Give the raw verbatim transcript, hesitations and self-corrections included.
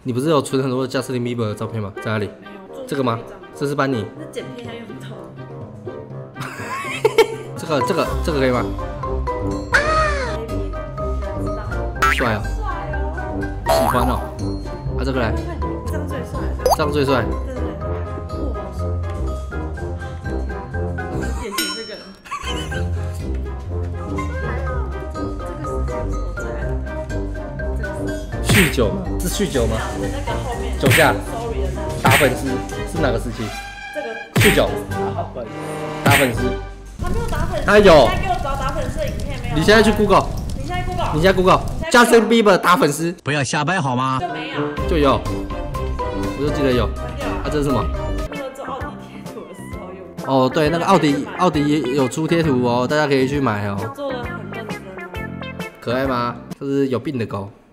你不是有存很多加斯汀比伯的照片吗？在哪里？这个吗？这是班尼。 那剪片还用到。 这个这个这个可以吗？帅哦，喜欢哦。啊，这个来， 这样最帅。 这样最帅。 对对对，哇，好帅。眼前这个人。 酗酒是酗酒吗？ 那个后面酒驾。 sorry 的那个。 打粉丝是哪个时期？ 这个酗酒。打粉丝。 他没有打粉丝。 他有。 你现在给我找打粉丝的影片没有？ 你现在去 Google。 你现在 Google。 你现在 Google。Justin Bieber 打粉丝。 不要瞎掰好吗？ 就没有。 就有。我就记得有。啊，这是什么？ 那个做奥迪贴图的时候用。 哦，对，那个奥迪奥迪也有出贴图哦，大家可以去买哦。 做的很认真哦。 可爱吗？这是有病的狗。